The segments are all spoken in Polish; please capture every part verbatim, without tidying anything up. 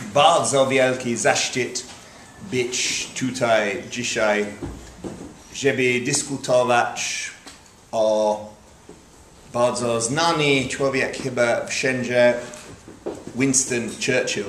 bardzo wielki zaszczyt być tutaj dzisiaj, żeby dyskutować o bardzo znany człowiek chyba wszędzie, Winston Churchill.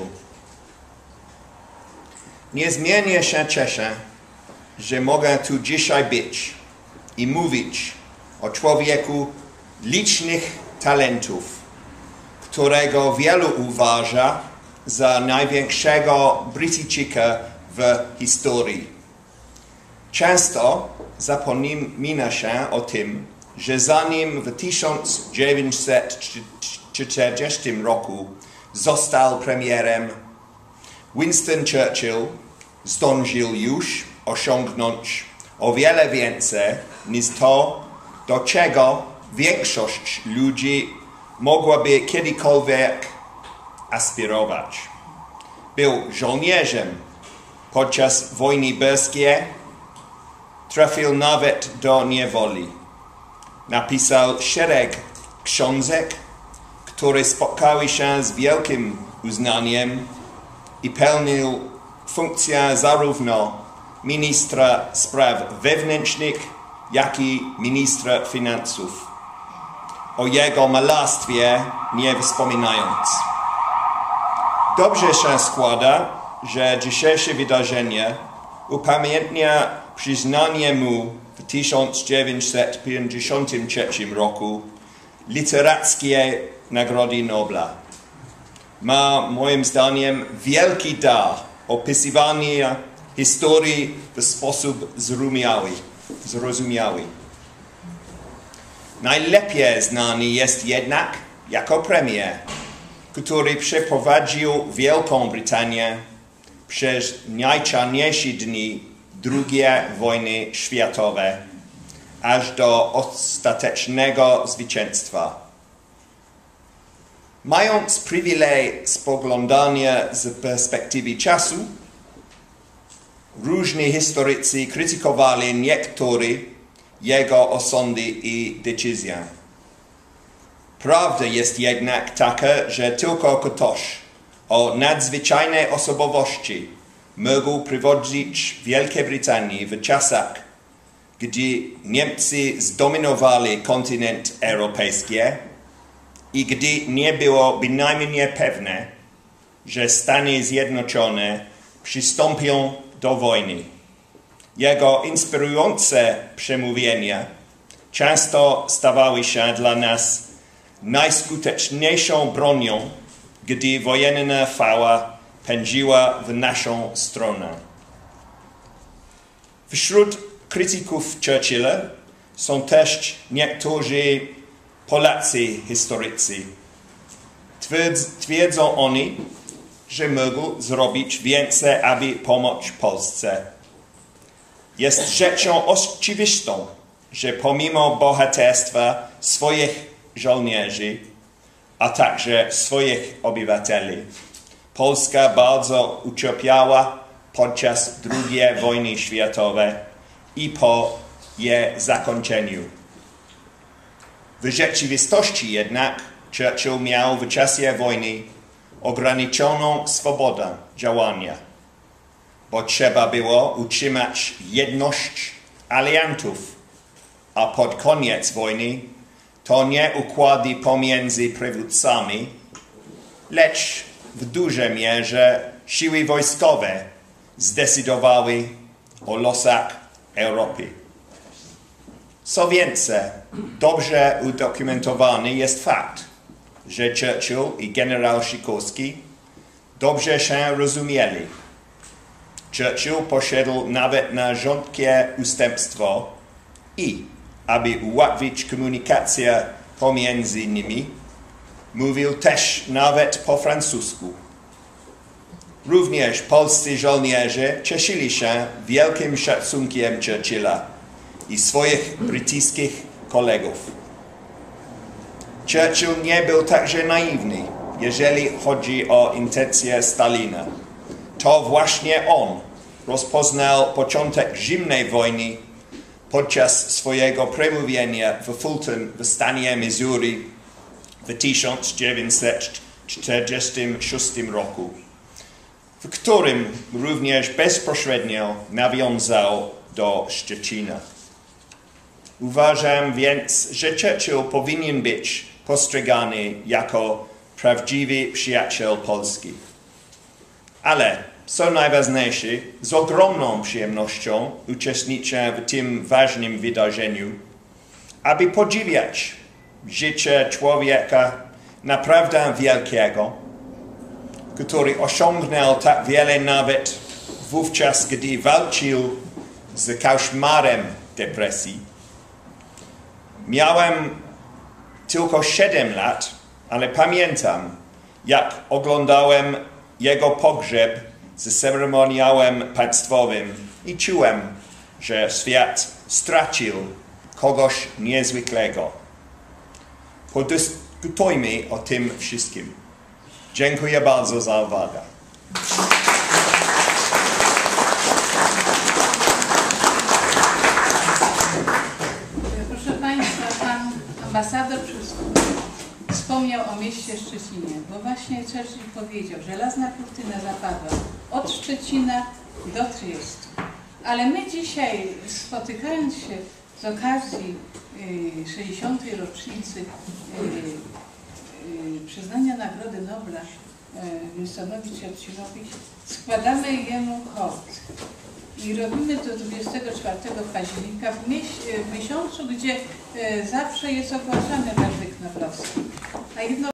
Niezmiernie się cieszę, że mogę tu dzisiaj być i mówić o człowieku licznych talentów, którego wielu uważa za największego Brytyjczyka w historii. Często zapomina się o tym, że zanim w tysiąc dziewięćset czterdziestym roku został premierem, Winston Churchill zdążył już osiągnąć o wiele więcej niż to, do czego większość ludzi mogłaby kiedykolwiek aspirować. Był żołnierzem podczas wojny boskiej, trafił nawet do niewoli. Napisał szereg książek, które spotkały się z wielkim uznaniem i pełnił funkcję zarówno ministra spraw wewnętrznych, jak i ministra finansów. O jego malarstwie nie wspominając. Dobrze się składa, że dzisiejsze wydarzenie upamiętnia przyznanie mu w tysiąc dziewięćset pięćdziesiątym trzecim roku literackiej Nagrody Nobla. Ma moim zdaniem wielki dar opisywania historii w sposób zrozumiały. zrozumiały. Najlepiej znany jest jednak jako premier, który przeprowadził Wielką Brytanię przez najczarniejsze dni drugiej wojny światowej, aż do ostatecznego zwycięstwa. Mając przywilej spoglądania z perspektywy czasu, różni historycy krytykowali niektóre jego osądy i decyzje. Prawda jest jednak taka, że tylko ktoś o nadzwyczajnej osobowości mógł prowadzić Wielkiej Brytanii w czasach, gdy Niemcy zdominowali kontynent europejski i gdy nie było bynajmniej pewne, że Stany Zjednoczone przystąpią do wojny. Jego inspirujące przemówienia często stawały się dla nas najskuteczniejszą bronią, gdy wojenna fała pędziła w naszą stronę. Wśród krytyków Churchilla są też niektórzy Polacy historycy. Twierdzą oni, że mógł zrobić więcej, aby pomóc Polsce. Jest rzeczą oczywistą, że pomimo bohaterstwa swoich żołnierzy, a także swoich obywateli, Polska bardzo ucierpiała podczas drugiej wojny światowej i po jej zakończeniu. W rzeczywistości jednak Churchill miał w czasie wojny ograniczoną swobodę działania, bo trzeba było utrzymać jedność aliantów, a pod koniec wojny to nie układy pomiędzy przywódcami, lecz w dużej mierze siły wojskowe zdecydowały o losach Europy. Co więcej, dobrze udokumentowany jest fakt, że Churchill i generał Sikorski dobrze się rozumieli. Churchill poszedł nawet na rządkie ustępstwo i, aby ułatwić komunikację pomiędzy nimi, mówił też nawet po francusku. Również polscy żołnierze cieszyli się wielkim szacunkiem Churchilla i swoich brytyjskich kolegów. Churchill nie był także naiwny, jeżeli chodzi o intencje Stalina. To właśnie on rozpoznał początek zimnej wojny podczas swojego przemówienia w Fulton w stanie Missouri w tysiąc dziewięćset czterdziestym szóstym roku. w którym również bezpośrednio nawiązał do Szczecina. Uważam więc, że Churchill powinien być postrzegany jako prawdziwy przyjaciel Polski. Ale, co najważniejsze, z ogromną przyjemnością uczestniczę w tym ważnym wydarzeniu, aby podziwiać życie człowieka naprawdę wielkiego, który osiągnął tak wiele nawet wówczas, gdy walczył z koszmarem depresji. Miałem tylko siedem lat, ale pamiętam, jak oglądałem jego pogrzeb z ceremoniałem państwowym i czułem, że świat stracił kogoś niezwykłego. Podyskutujmy o tym wszystkim. Dziękuję bardzo za uwagę. Proszę Państwa, Pan ambasador wspomniał o mieście Szczecinie, bo właśnie Churchill powiedział, że żelazna kurtyna zapadła od Szczecina do Triestu. Ale my dzisiaj, spotykając się z okazji sześćdziesiątej rocznicy przyznania Nagrody Nobla Winstonowi Churchillowi, składamy jemu hołd. I robimy to dwudziestego czwartego października w, w miesiącu, gdzie zawsze jest ogłaszany werdykt noblowski. A jedno